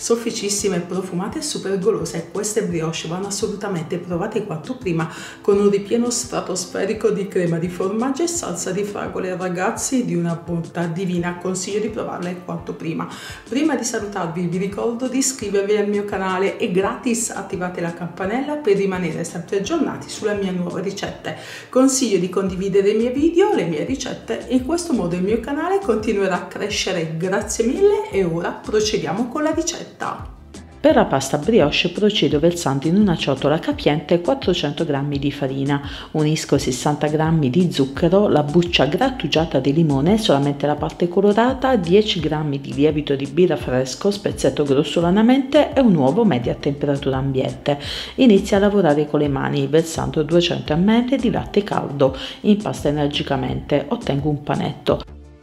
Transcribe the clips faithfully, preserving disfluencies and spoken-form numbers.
sofficissime, profumate e super golose. Queste brioche vanno assolutamente provate quanto prima, con un ripieno stratosferico di crema di formaggio e salsa di fragole. Ragazzi, di una bontà divina, consiglio di provarle quanto prima. Prima di salutarvi vi ricordo di iscrivervi al mio canale, è gratis, attivate la campanella per rimanere sempre aggiornati sulle mie nuove ricette. Consiglio di condividere i miei video, le mie ricette, e in questo modo il mio canale continuerà a crescere. Grazie mille e ora procediamo con la ricetta. Per la pasta brioche procedo versando in una ciotola capiente quattrocento grammi di farina, unisco sessanta grammi di zucchero, la buccia grattugiata di limone, solamente la parte colorata, dieci grammi di lievito di birra fresco, spezzetto grossolanamente e un uovo medio a temperatura ambiente. Inizio a lavorare con le mani versando duecento millilitri di latte caldo, impasta energicamente, ottengo un panetto.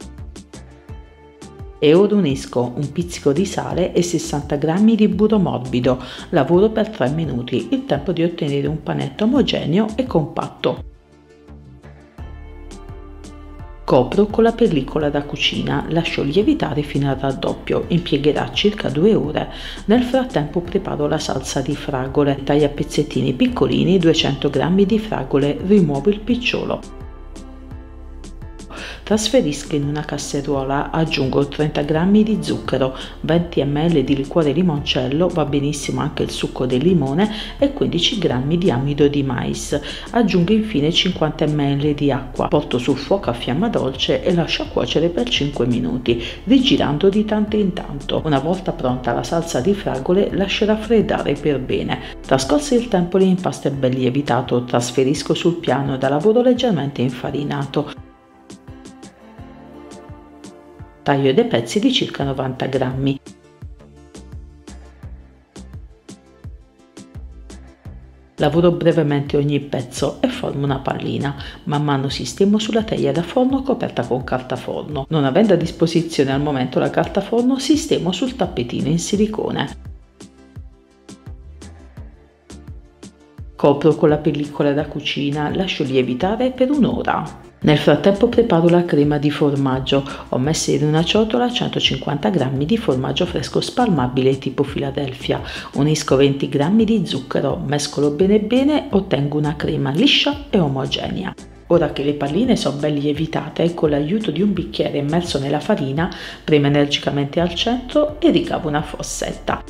E ora unisco un pizzico di sale e sessanta grammi di burro morbido. Lavoro per tre minuti, il tempo di ottenere un panetto omogeneo e compatto. Copro con la pellicola da cucina, lascio lievitare fino al raddoppio, impiegherà circa due ore. Nel frattempo preparo la salsa di fragole, taglio a pezzettini piccolini duecento grammi di fragole, rimuovo il picciolo. Trasferisco in una casseruola, aggiungo trenta grammi di zucchero, venti millilitri di liquore limoncello, va benissimo anche il succo del limone, e quindici grammi di amido di mais. Aggiungo infine cinquanta millilitri di acqua, porto sul fuoco a fiamma dolce e lascio cuocere per cinque minuti, rigirando di tanto in tanto. Una volta pronta la salsa di fragole, lascio raffreddare per bene. Trascorso il tempo l'impasto è ben lievitato, trasferisco sul piano da lavoro leggermente infarinato. Taglio dei pezzi di circa novanta grammi. Lavoro brevemente ogni pezzo e formo una pallina. Man mano sistemo sulla teglia da forno coperta con carta forno. Non avendo a disposizione al momento la carta forno, sistemo sul tappetino in silicone. Copro con la pellicola da cucina, lascio lievitare per un'ora. Nel frattempo preparo la crema di formaggio. Ho messo in una ciotola centocinquanta grammi di formaggio fresco spalmabile tipo Philadelphia. Unisco venti grammi di zucchero, mescolo bene bene, ottengo una crema liscia e omogenea. Ora che le palline sono ben lievitate, con l'aiuto di un bicchiere immerso nella farina, premo energicamente al centro e ricavo una fossetta.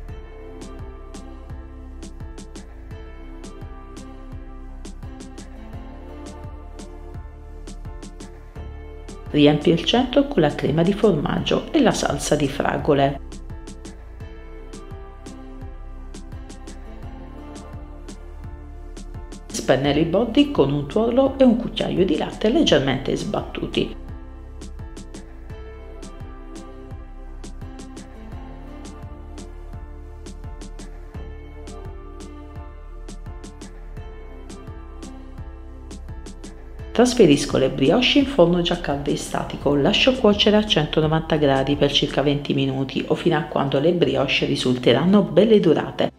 Riempio il centro con la crema di formaggio e la salsa di fragole. Spennere i bordi con un tuorlo e un cucchiaio di latte leggermente sbattuti. Trasferisco le brioche in forno già caldo e statico, lascio cuocere a centonovanta gradi per circa venti minuti o fino a quando le brioche risulteranno belle dorate.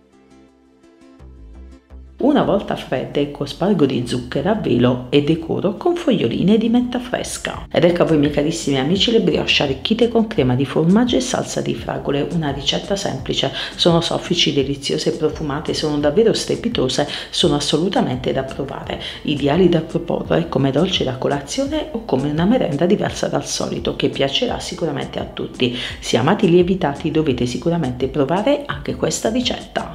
Una volta fredde, cospargo di zucchero a velo e decoro con foglioline di menta fresca. Ed ecco a voi, miei carissimi amici, le brioche arricchite con crema di formaggio e salsa di fragole. Una ricetta semplice, sono soffici, deliziose e profumate, sono davvero strepitose, sono assolutamente da provare, ideali da proporre come dolce da colazione o come una merenda diversa dal solito, che piacerà sicuramente a tutti. Se amate i lievitati dovete sicuramente provare anche questa ricetta.